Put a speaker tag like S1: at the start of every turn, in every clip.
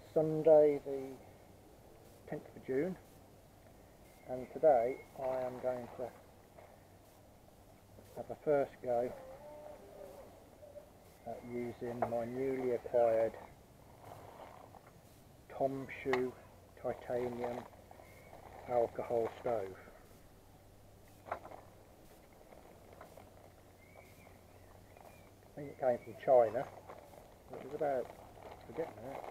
S1: Sunday the 10th of June, and today I am going to have a first go at using my newly acquired Tomshoo titanium alcohol stove. I think it came from China. It was about, I forget now,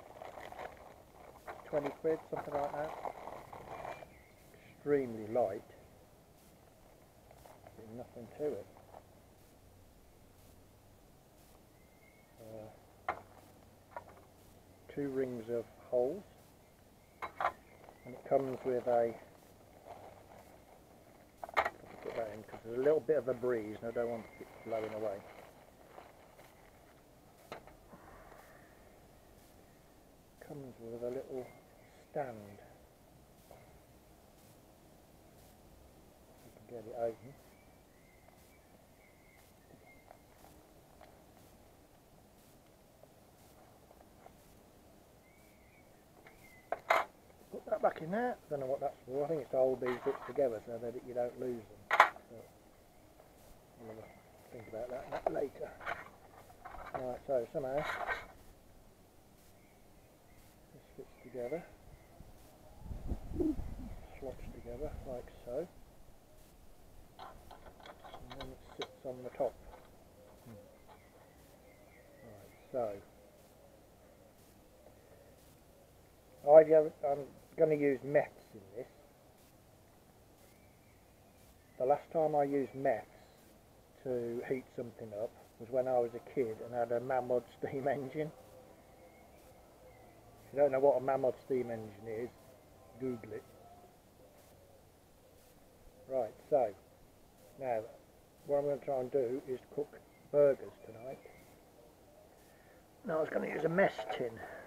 S1: 20 quid, something like that. Extremely light. There's nothing to it. 2 rings of holes, and it comes with a, put that in because there's a little bit of a breeze and I don't want it blowing away. Comes with a little stand. You can get it open. Put that back in there. I don't know what that's for. I think it's to hold these bits together so that you don't lose them. So I'll have a think about that later. Right, so somehow this fits together, slots together like so, and then it sits on the top. Right, so I'm going to use meths in this. The last time I used meths to heat something up was when I was a kid and had a Mammoth steam engine. If you don't know what a Mammoth steam engine is, Google it. Right, so now what I'm going to try and do is cook burgers tonight. Now I was going to use a mess tin.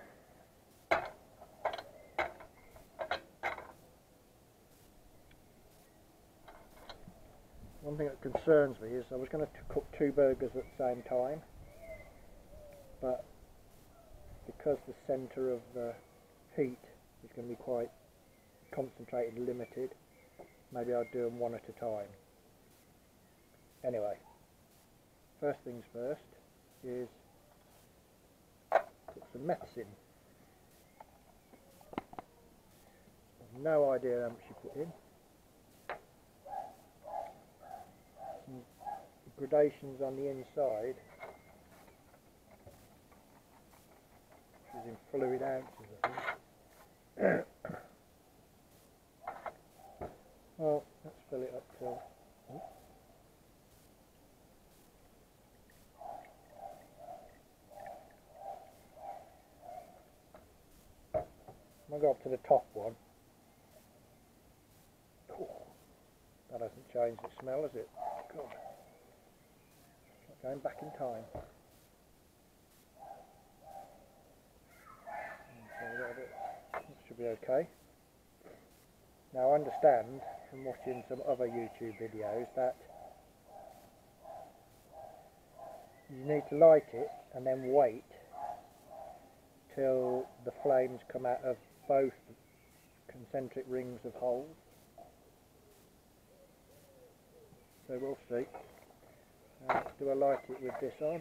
S1: One thing that concerns me is I was going to cook 2 burgers at the same time, but because the centre of the heat is going to be quite concentrated and limited, maybe I'll do them one at a time. Anyway, first things first is put some meths in. I've no idea how much you put in. Gradations on the inside, which is in fluid ounces, I think. Well, let's fill it up till. I'll go up to the top one. Oh, that hasn't changed the smell, has it? God. Going back in time. So that should be okay. Now I understand from watching some other YouTube videos that you need to light it and then wait till the flames come out of both concentric rings of holes. So we'll see. Do I light it with this on?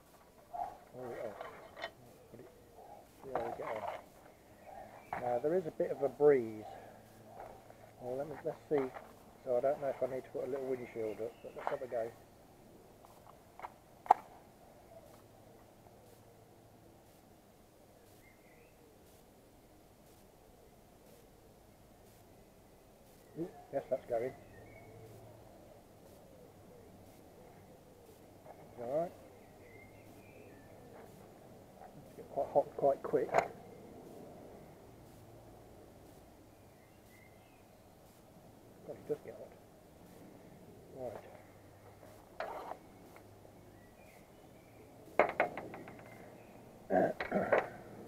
S1: See how we get on. Now there is a bit of a breeze. Well, let's see. So I don't know if I need to put a little windshield up, but let's have a go. Ooh, yes, that's going. Alright. It's get quite hot quite quick. God, it does get hot. Right.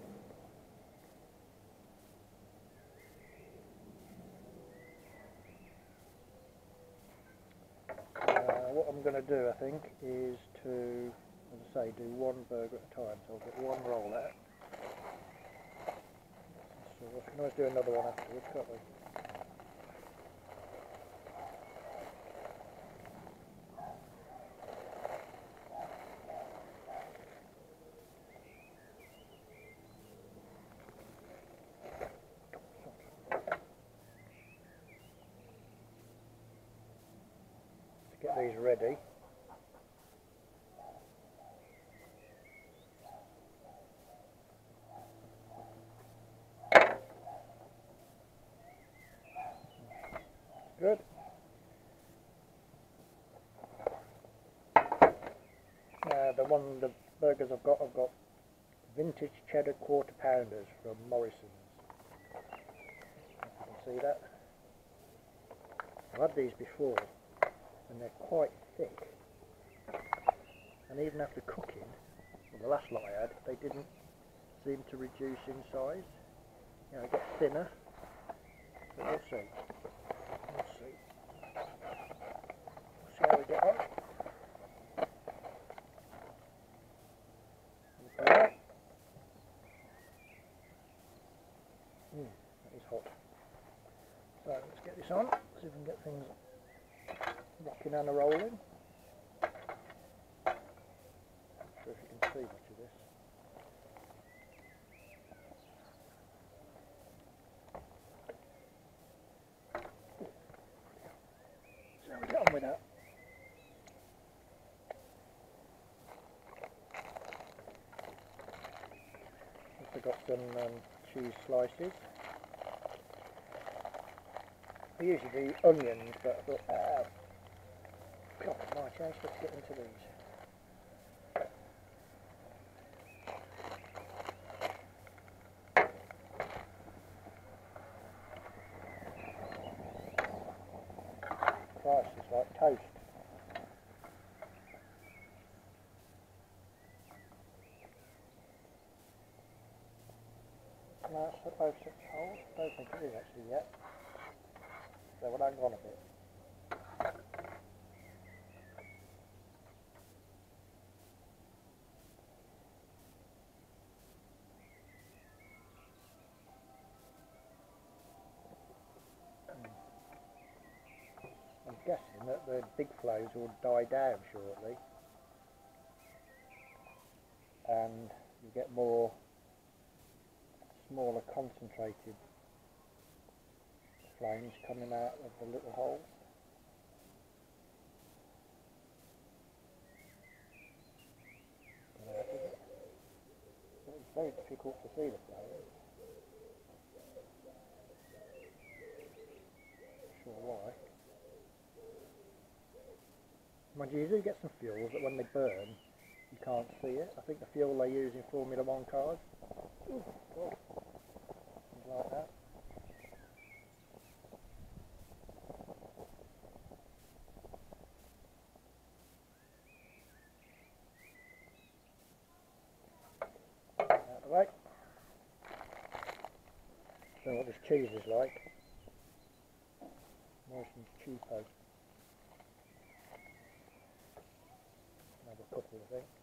S1: What I'm going to do, I think, is to, as I say, do 1 burger at a time. So I'll get 1 roll out. So we can always do another one afterwards, can't we? To get these ready. Good. The burgers I've got vintage cheddar quarter pounders from Morrison's. If you can see that. I've had these before and they're quite thick. And even after cooking, well, the last lot I had, they didn't seem to reduce in size. You know, it gets thinner. But we'll see. We'll see. We'll see how we get on. That is hot. So let's get this on, see if we can get things rocking and rolling. Not sure if you can see much of this. So we get on with that. I've got some cheese slices. I usually do onions, but I thought, God, my chance, let's get into these. Christ, it's like toast. No, it's supposed to hold. I don't think it is actually yet. So we'll hang on a bit. I'm guessing that the big flows will die down shortly. And you get more smaller concentrated flames coming out of the little holes. It's very difficult to see the flames. Not sure why. Mind you, do get some fuels that when they burn you can't see it. I think the fuel they use in Formula 1 cars. Ooh, God. Things like that. Out of the way. Don't know what this cheese is like. Morrison's cheapo. Have a couple, I think.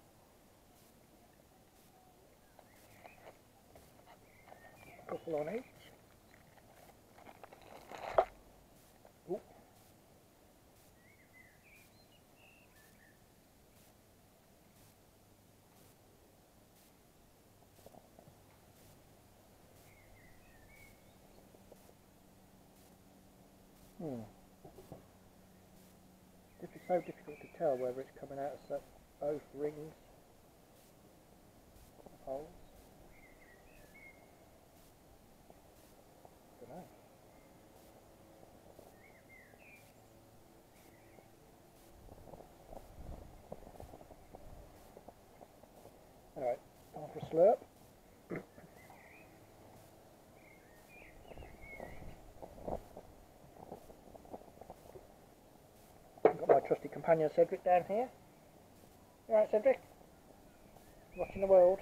S1: A couple on each. Ooh. It's so difficult to tell whether it's coming out of both rings of holes. I don't know. Alright, time for a slurp. Got my trusty companion Cedric down here. You alright, Cedric? Watching the world.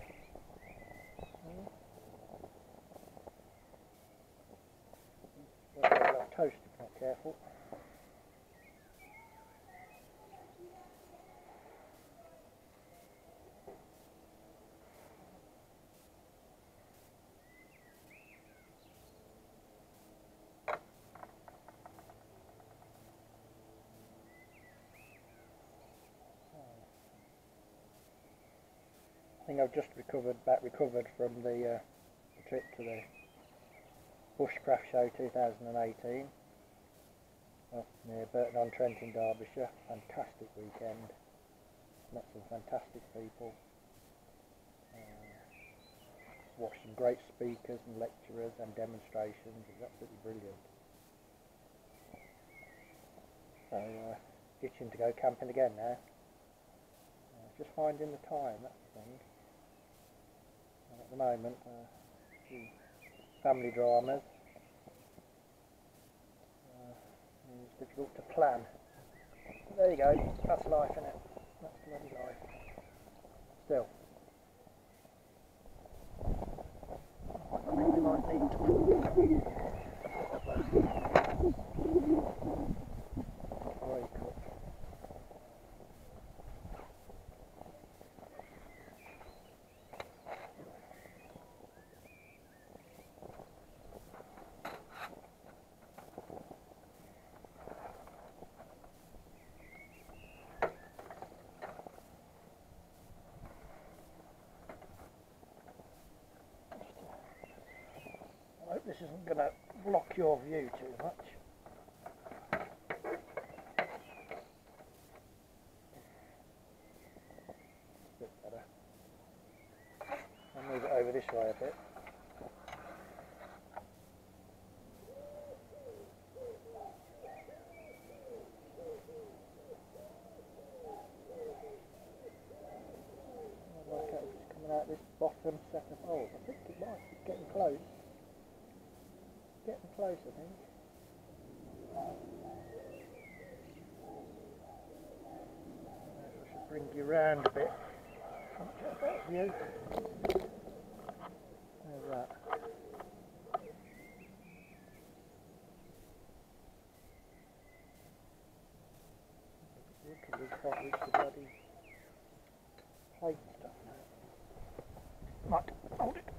S1: You'll get a lot of toast if you're not careful. considering I've just recovered from the trip to the Bushcraft Show 2018 up near Burton-on-Trent in Derbyshire. Fantastic weekend, met some fantastic people, watched some great speakers and lecturers and demonstrations. It was absolutely brilliant. So itching to go camping again now. Just finding the time, that's the thing. And at the moment, family dramas. It's difficult to plan. But there you go, that's life, isn't it? That's bloody life. Still. I think we might need to break up. I hope this isn't going to block your view too much. A bit better. I'll move it over this way a bit. I'd like it if it's coming out this bottom set of holes. I think it might be getting close. Getting close, I think. I should bring you round a bit. Get a better view. There's that. Look, we can't reach the bloody plate stuff now. Right, hold it.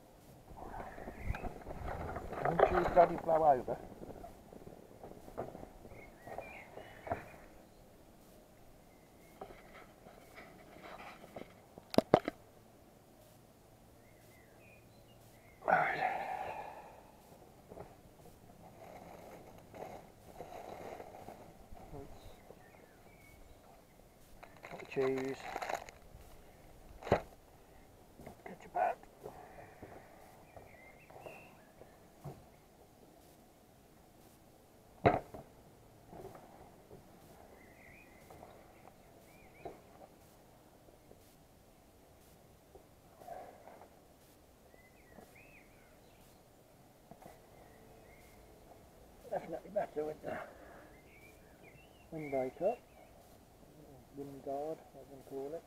S1: Don't you bloody blow over. Right. Got the cheese. Get your back. Definitely better with the windbreak up, wind guard, as I'm going to call it.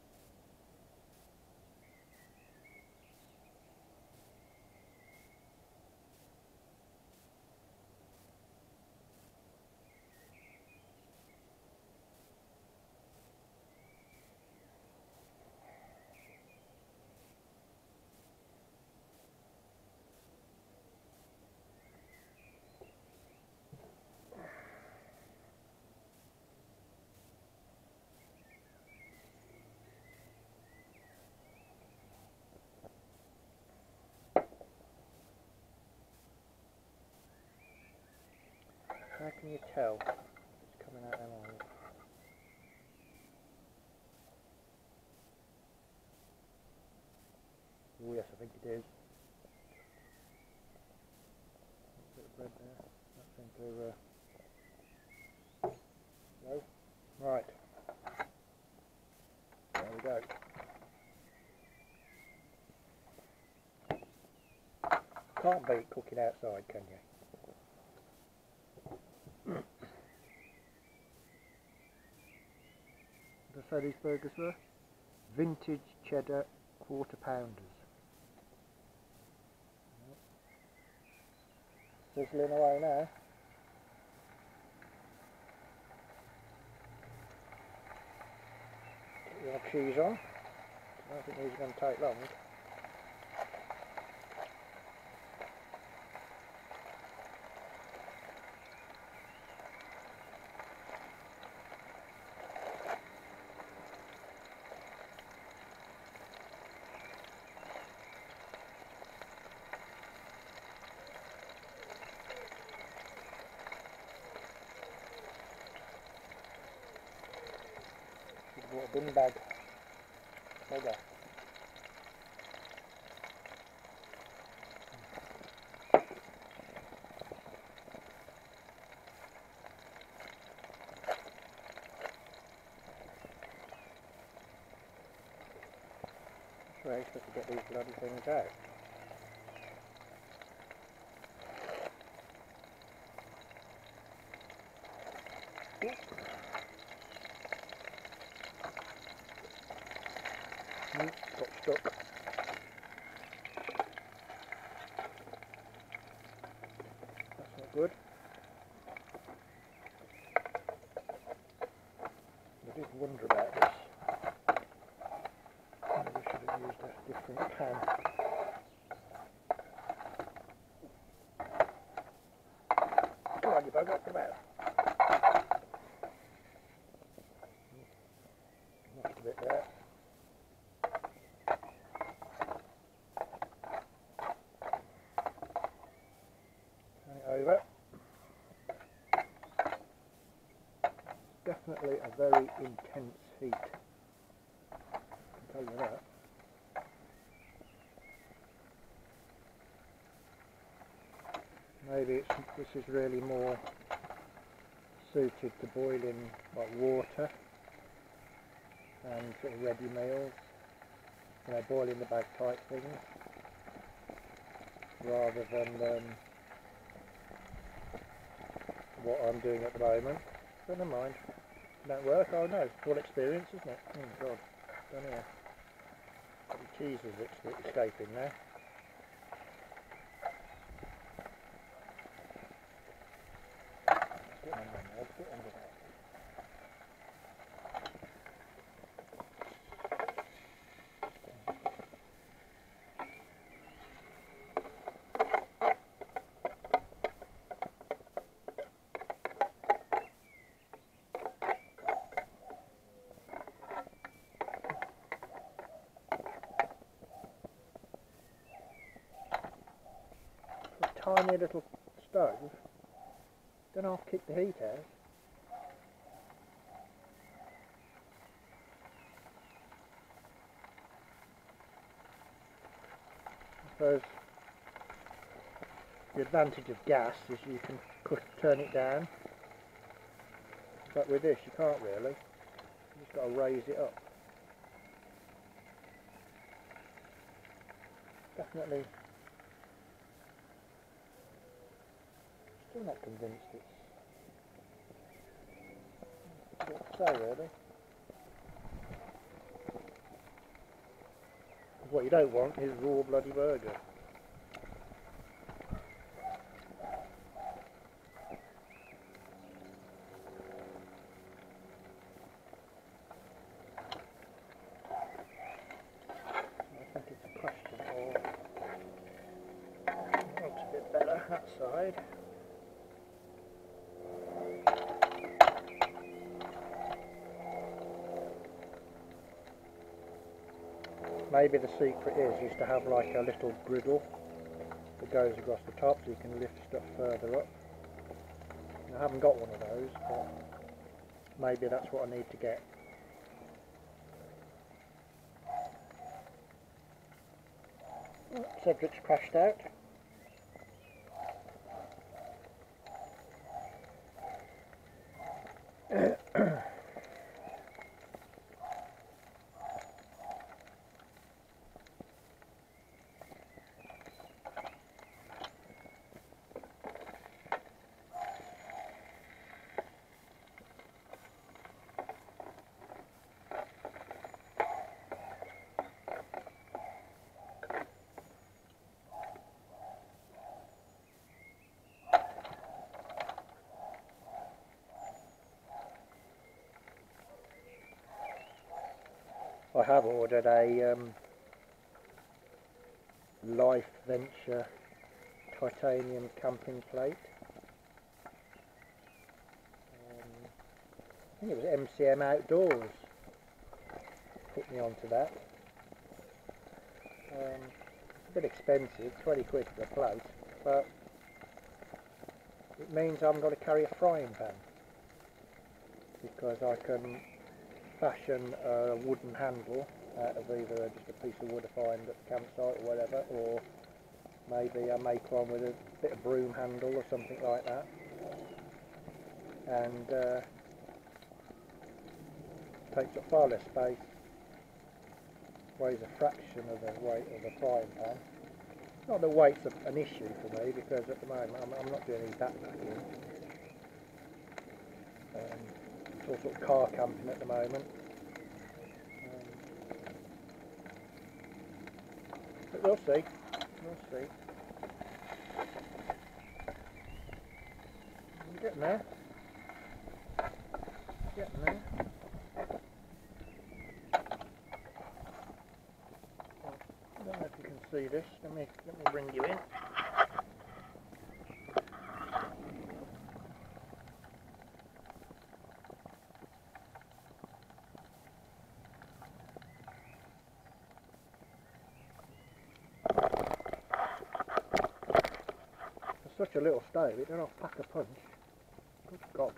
S1: How can you tell if it's coming out them holes? Oh yes, I think it is. A bit of bread there. That seems to no. Right. There we go. Can't beat cooking outside, can you? What did I say these burgers were? Vintage cheddar quarter pounders. Sizzling away now. Get your cheese on. I don't think these are going to take long. Bought a bin bag. Bugger. Where are you supposed to get these bloody things out? Got stuck. That's not good. I did wonder about this. Maybe I should have used a different can. Come on, you bugger, come out. Lost a bit there. Turn it over. Definitely a very intense heat. I can tell you that. Maybe this is really more suited to boiling like water and sort of ready meals, you know, boiling the bag type things, rather than what I'm doing at the moment. But never mind. Don't work? Oh no, it's full experience, isn't it? Oh god, down here. The cheese is escaping now. Let's get under that. Tiny little stove, don't half kick the heat out. I suppose the advantage of gas is you can turn it down, but with this you can't really, you just got to raise it up. Definitely. Still not convinced it's what to say really. What you don't want is raw bloody burger. I think it's a question of, it looks a bit better that side. Maybe the secret is to have like a little griddle that goes across the top so you can lift stuff further up. I haven't got one of those, but maybe that's what I need to get. Oh, Cedric's crashed out. I have ordered a Life Venture titanium camping plate. I think it was MCM Outdoors put me onto that. It's a bit expensive, 20 quid for a plate, but it means I haven't got to carry a frying pan, because I can fashion a wooden handle out of either just a piece of wood I find at the campsite or whatever, or maybe I make one with a bit of broom handle or something like that, and takes up far less space, weighs a fraction of the weight of a frying pan. Not that weight's an issue for me, because at the moment I'm not doing any backpacking. It's all sort of car camping at the moment. But we'll see. We'll see. I'm getting there. Getting there. I don't know if you can see this. Let me bring you in. Such a little stove, it don't pack a punch. Good God.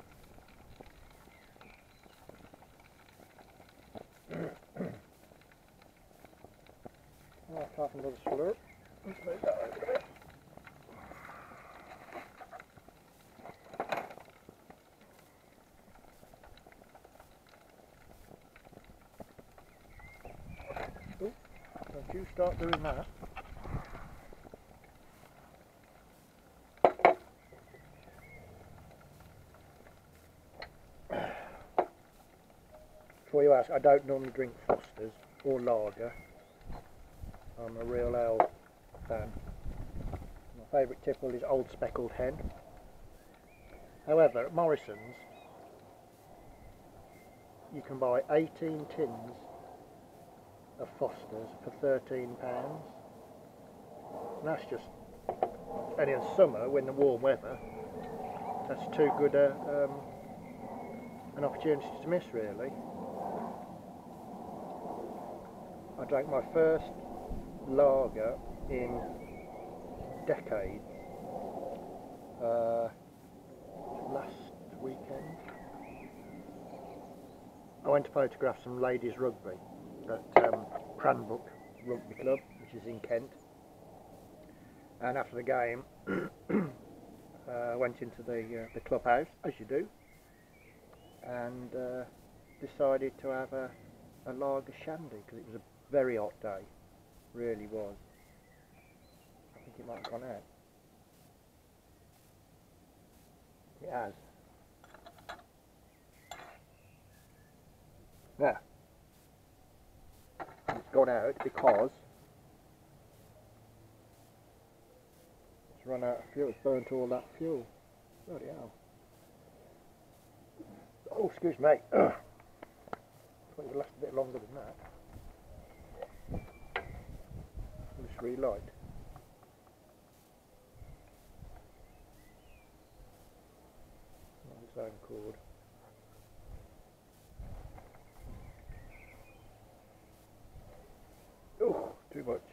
S1: I'll have another slurp. Let's move that over a bit. Oh, don't you start doing that. Before you ask, I don't normally drink Foster's or lager. I'm a real ale fan. My favourite tipple is Old Speckled Hen. However, at Morrison's you can buy 18 tins of Foster's for £13. And that's just, and in summer, when the warm weather, that's too good an opportunity to miss, really. I drank my first lager in decades last weekend. I went to photograph some ladies rugby at Cranbrook Rugby Club, which is in Kent, and after the game I went into the clubhouse, as you do, and decided to have a lager shandy, because it was a very hot day, really was. I think it might have gone out. It has. Now, it's gone out because it's run out of fuel, it's burnt all that fuel. Bloody hell. Oh, excuse me. I thought it would last a bit longer than that. Just relight. On its own cord. Oh, too much.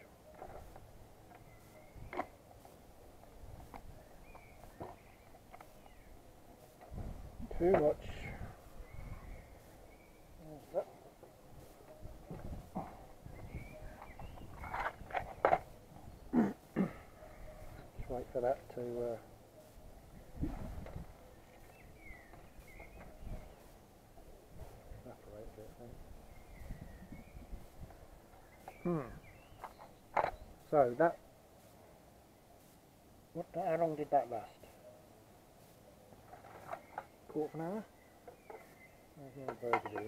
S1: Too much. There's that. Just wait for that to evaporate a bit, I think. So that, how long did that last? Quarter of an hour? There's no burger doing.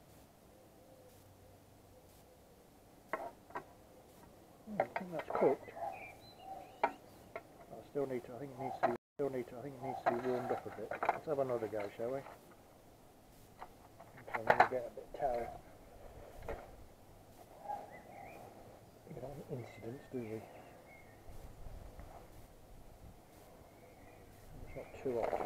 S1: I think that's cooked. I still need to. I think it needs to be. I think it needs to be warmed up a bit. Let's have another go, shall we? Okay, I'm going to get a bit of towel. We don't have any incidents, do we? It's not too hot.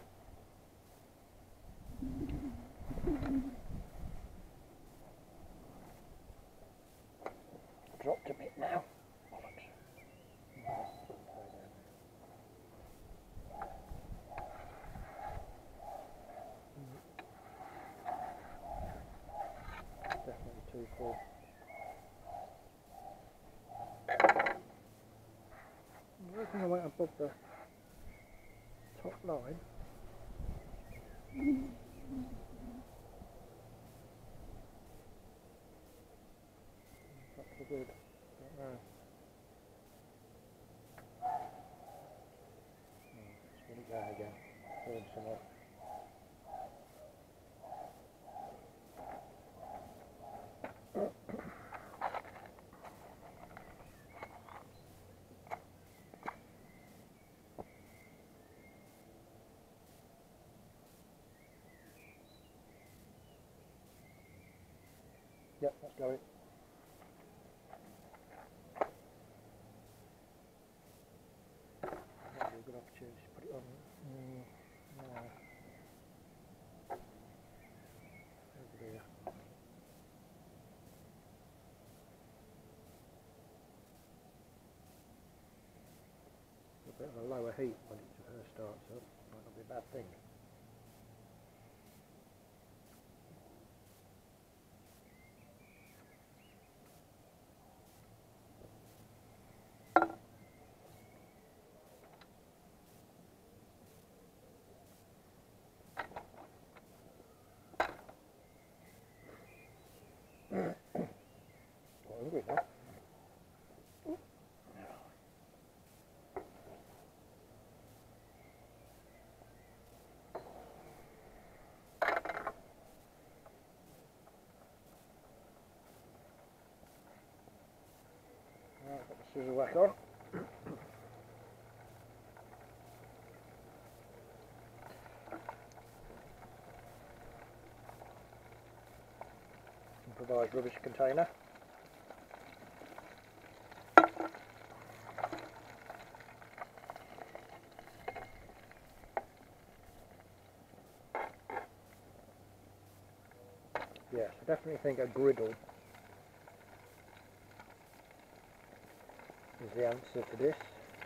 S1: Dropped a bit now. full. I reckon I went above the top line. That's so good. Don't know. Let's put it down again. Burn some off. Yep, let's go it. That'd be a good opportunity to put it on. No. Over there. A bit of a lower heat when it first starts up. Might not be a bad thing. Hungry now. Right, put the scissor whack on. Improvised rubbish container. Yes, I definitely think a griddle is the answer to this.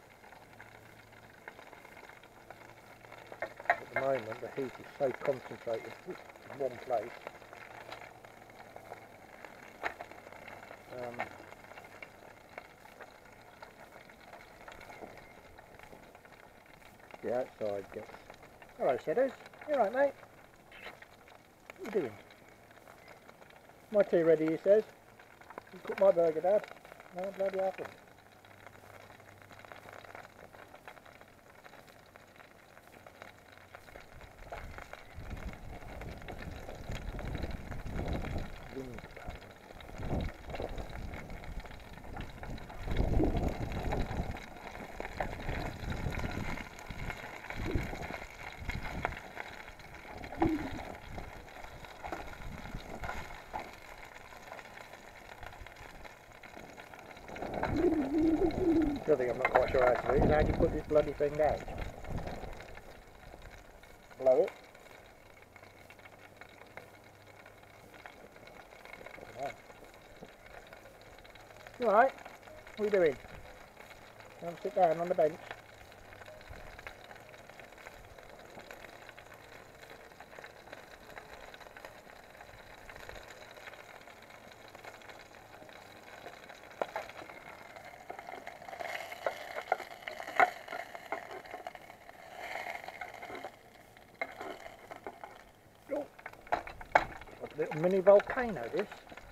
S1: At the moment the heat is so concentrated in one place. The outside gets... Hello Sedders, you alright mate? What are you doing? My tea ready, he says. You cooked my burger, Dad. No, bloody happened. Wind pan. The other thing I'm not quite sure how to do is how do you put this bloody thing out? Blow it. You alright? What are you doing? Come sit down on the bench. Oh. What a little mini volcano this.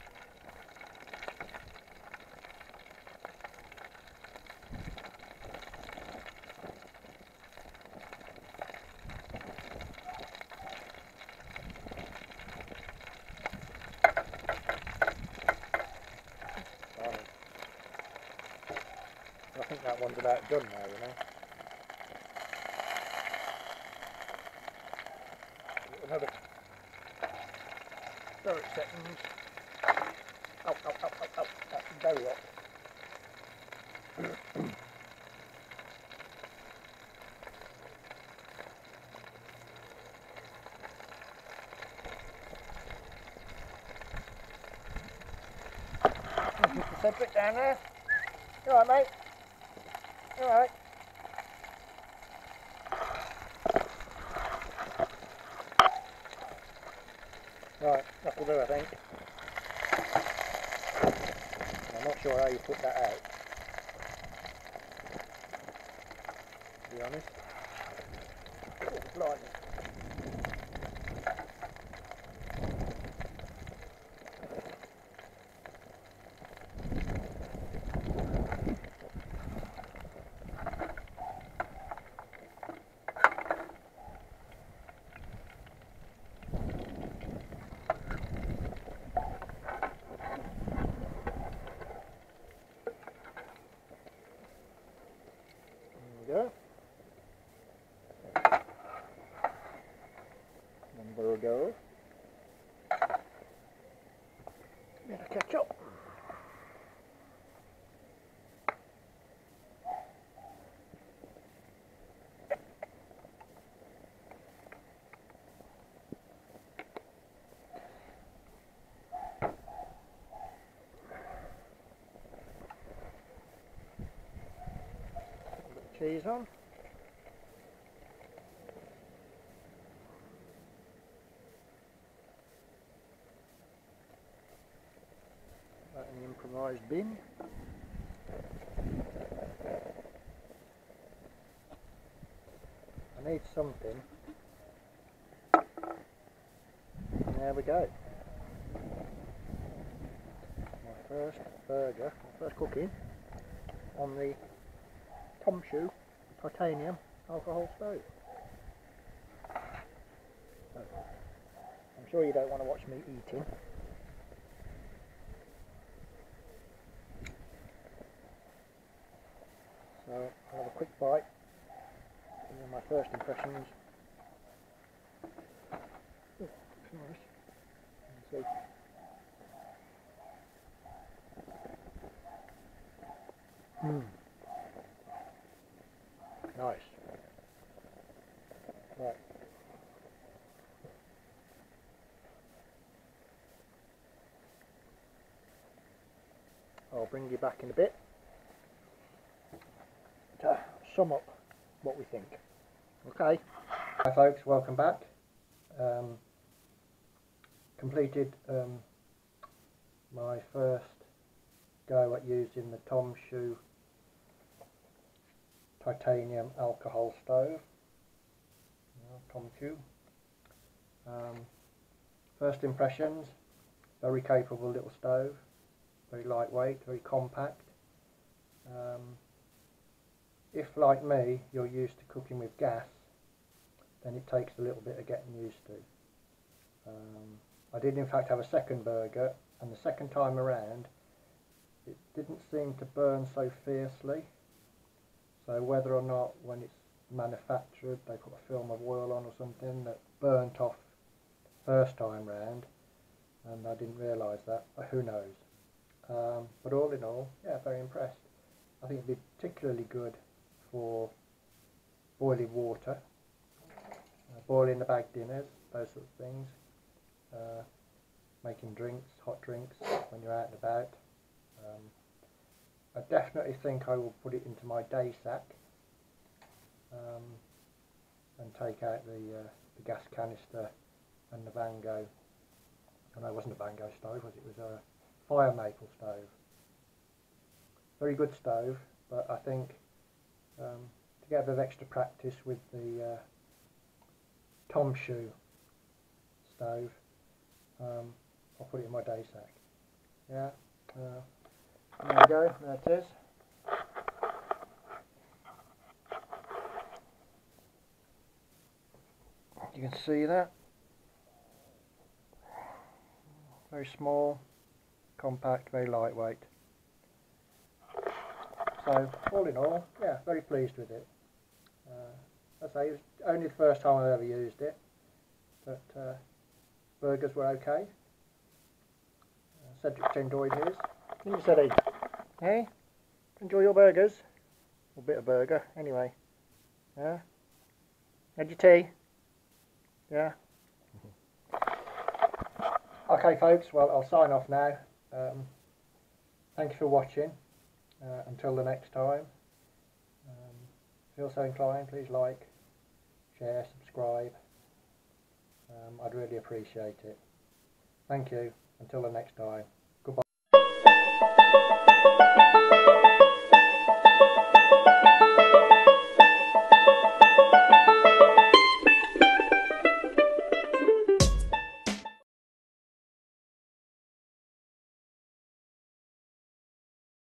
S1: I think that one's about done now, you know. Another 30 seconds. Oh, oh, oh, oh, oh, that's very hot. Mr. Cedric down there. You alright, mate? You alright? Right, that'll do, I think. quite sure how you put that out, to be honest. Oh, blimey. Go. Number go. Bit of ketchup. A bit of cheese on. An improvised bin. I need something. And there we go. My first burger, my first cooking on the Tom Shoe titanium alcohol stove. So, I'm sure you don't want to watch me eating. So I'll have a quick bite. These are my first impressions. Oh, it's nice. You can see. Nice. Right. I'll bring you back in a bit to sum up what we think. Okay. Hi folks, welcome back. Completed my first go at using the Tom Shoe titanium alcohol stove. Tom Shoe. First impressions, very capable little stove, very lightweight, very compact. If, like me, you're used to cooking with gas, then it takes a little bit of getting used to. I did in fact have a second burger, and the second time around it didn't seem to burn so fiercely. So whether or not when it's manufactured they put a film of oil on or something that burnt off first time round, and I didn't realise that, who knows. But all in all, yeah, very impressed. I think it'd be particularly good for boiling water, boiling the bag dinners, those sort of things, making drinks, hot drinks when you're out and about. I definitely think I will put it into my day sack and take out the gas canister and the Vango. Oh, no, it wasn't a Vango stove, was it? It was a fire maple stove. Very good stove, but I think to get a bit of extra practice with the Tom Shoe stove, I'll put it in my day sack. Yeah, there we go, there it is. You can see that. Very small, compact, very lightweight. So, all in all, yeah, very pleased with it. As I say, it's only the first time I've ever used it, but burgers were okay. Cedric enjoyed his. Didn't you, Cedric? Hey? Enjoy your burgers? A bit of burger, anyway. Yeah? Had your tea? Yeah? Okay folks, well I'll sign off now. Thank you for watching. Until the next time. Feel so inclined, please like, share, subscribe. I'd really appreciate it. Thank you. Until the next time.